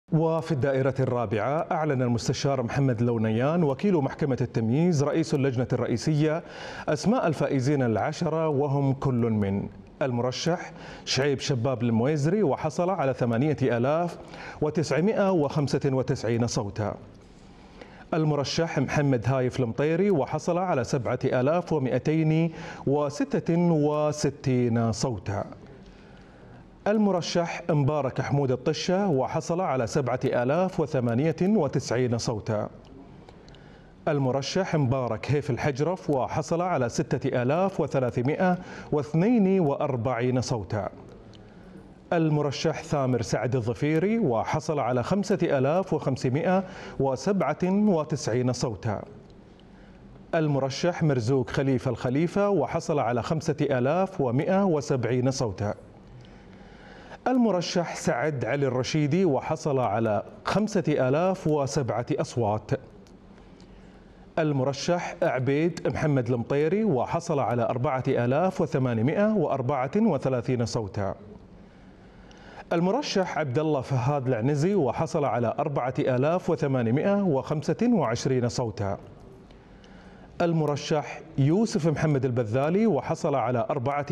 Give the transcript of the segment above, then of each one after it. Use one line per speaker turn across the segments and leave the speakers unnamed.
وفي الدائرة الرابعة أعلن المستشار محمد لونيان وكيل محكمة التمييز رئيس اللجنة الرئيسية أسماء الفائزين العشرة، وهم كل من المرشح شعيب شباب المويزري وحصل على 8995 صوتا، المرشح محمد هايف المطيري وحصل على 7266 صوتا، المرشح مبارك حمود الطشة وحصل على 7098 صوتا، المرشح مبارك هيف الحجرف وحصل على 6342 صوتا، المرشح ثامر سعد الظفيري وحصل على 5597 صوتا، المرشح مرزوق خليفة الخليفة وحصل على 5170 صوتا، المرشح سعد علي الرشيدي وحصل على 5007 أصوات، المرشح عبيد محمد المطيري وحصل على 4834 صوتا، المرشح عبد الله فهاد العنزي وحصل على 4825 صوتا، المرشح يوسف محمد البذالي وحصل على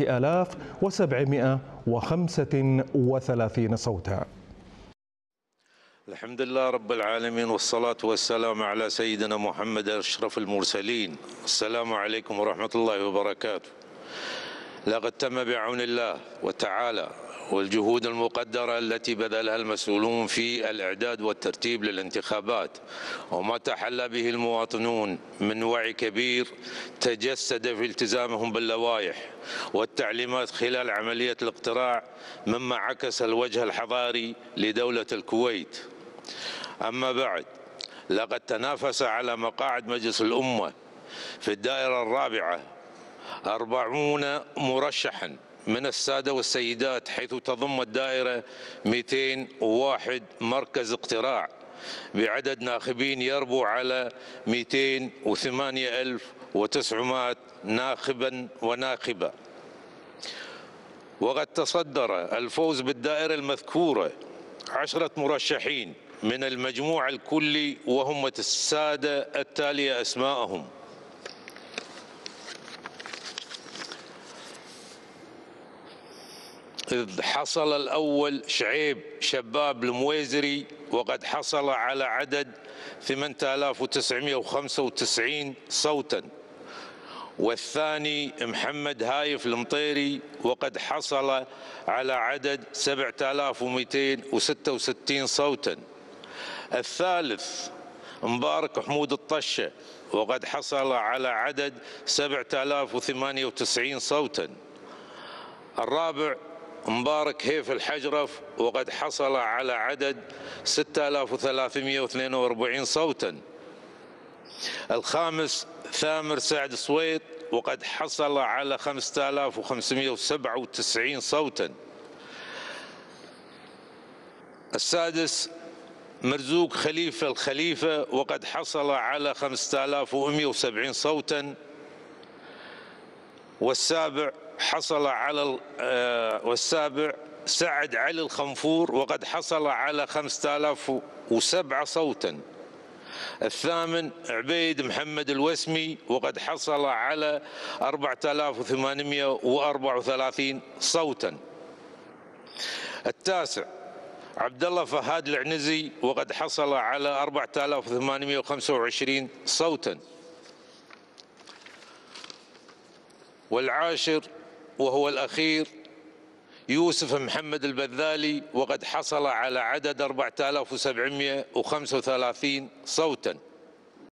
4735 صوتا.
الحمد لله رب العالمين، والصلاة والسلام على سيدنا محمد أشرف المرسلين. السلام عليكم ورحمة الله وبركاته. لقد تم بعون الله وتعالى والجهود المقدرة التي بذلها المسؤولون في الإعداد والترتيب للانتخابات، وما تحلى به المواطنون من وعي كبير تجسد في التزامهم باللوائح والتعليمات خلال عملية الاقتراع، مما عكس الوجه الحضاري لدولة الكويت. أما بعد، لقد تنافس على مقاعد مجلس الأمة في الدائرة الرابعة 40 مرشحاً من السادة والسيدات، حيث تضم الدائرة 201 مركز اقتراع بعدد ناخبين يربو على 208,900 ناخبا وناخبة. وقد تصدر الفوز بالدائرة المذكورة 10 مرشحين من المجموع الكلي، وهم السادة التالية أسماءهم: إذ حصل الأول شعيب شباب المويزري وقد حصل على عدد 8995 صوتا، والثاني محمد هايف المطيري وقد حصل على عدد 7266 صوتا، الثالث مبارك حمود الطشة وقد حصل على عدد 7098 صوتا، الرابع مبارك هيف الحجرف وقد حصل على عدد 6342 صوتا، الخامس ثامر سعد صويت وقد حصل على 5597 صوتا، السادس مرزوق خليفة الخليفة وقد حصل على 5170 صوتا، والسابع سعد علي الخنفور وقد حصل على 5007 صوتا، الثامن عبيد محمد الوسمي وقد حصل على 4834 صوتا، التاسع عبد الله فهاد العنزي وقد حصل على 4825 صوتا، والعاشر وهو الأخير يوسف محمد البذالي وقد حصل على عدد 4735 صوتا.